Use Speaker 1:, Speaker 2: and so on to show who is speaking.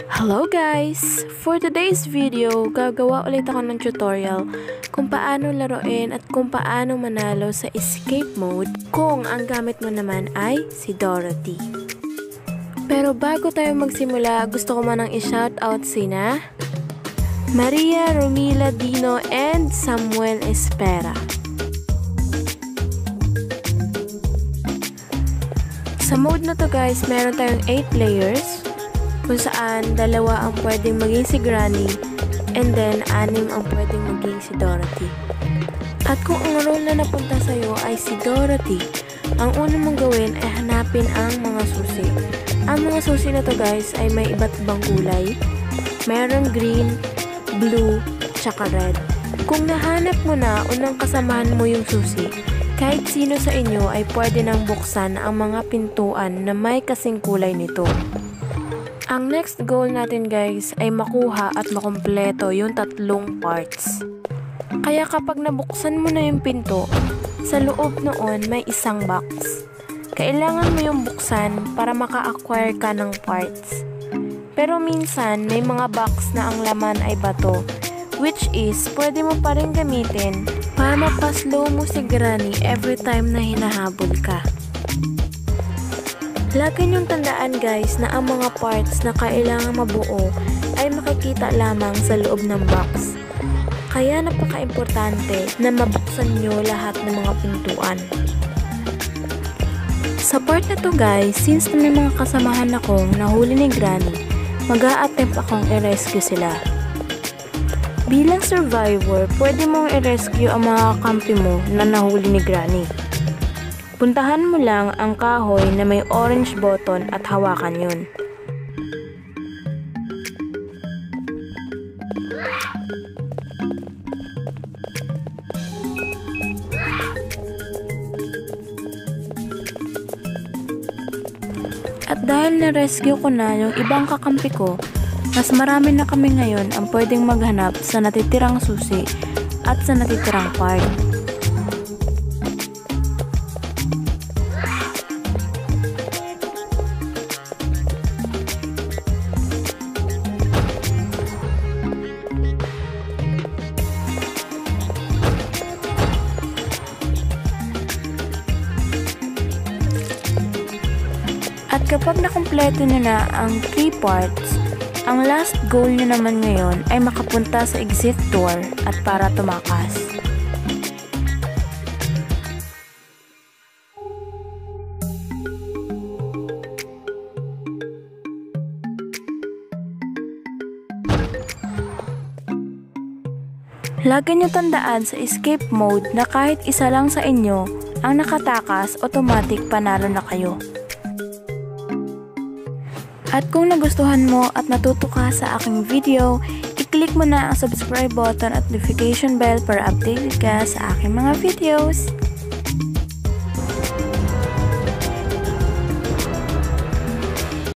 Speaker 1: Hello guys! For today's video, gagawa ulit ako ng tutorial kung paano laruin at kung paano manalo sa escape mode kung ang gamit mo naman ay si Dorothy. Pero bago tayo magsimula, gusto ko manang i-shoutout sina Maria Romila Dino and Samuel Espera. Sa mode na to guys, meron tayong 8 players kung saan dalawa ang pwedeng maging si Granny and then 6 ang pwedeng maging si Dorothy. At kung ang role na napunta sa'yo ay si Dorothy, ang una mong gawin ay hanapin ang mga susi. Ang mga susi na to guys ay may iba't ibang kulay. Merong green, blue, tsaka red. Kung nahanap mo na unang kasamahan mo yung susi, kahit sino sa inyo ay pwede nang buksan ang mga pintuan na may kasing kulay nito. Ang next goal natin guys ay makuha at makumpleto yung 3 parts. Kaya kapag nabuksan mo na yung pinto, sa loob noon may isang box. Kailangan mo yung buksan para maka-acquire ka ng parts. Pero minsan may mga box na ang laman ay bato, which is pwede mo pa rin gamitin para mapaslow mo si Granny every time na hinahabol ka. Lagi niyong tandaan guys na ang mga parts na kailangan mabuo ay makikita lamang sa loob ng box. Kaya napaka-importante na mabuksan niyo lahat ng mga pintuan. Sa part na to guys, since may mga kasamahan akong nahuli ni Granny, mag-a-attempt akong i-rescue sila. Bilang survivor, pwede mong i-rescue ang mga kampi mo na nahuli ni Granny. Puntahan mo lang ang kahoy na may orange button at hawakan yun. At dahil na-rescue ko na yung ibang kakampi ko, mas marami na kami ngayon ang pwedeng maghanap sa natitirang susi at sa natitirang part. At kapag nakumpleto nyo na ang 3 parts, ang last goal nyo naman ngayon ay makapunta sa exit door at para tumakas. Lagi nyo tandaan sa escape mode na kahit isa lang sa inyo ang nakatakas, automatic panalo na kayo. At kung nagustuhan mo at natuto ka sa aking video, i-click mo na ang subscribe button at notification bell para updated ka sa aking mga videos.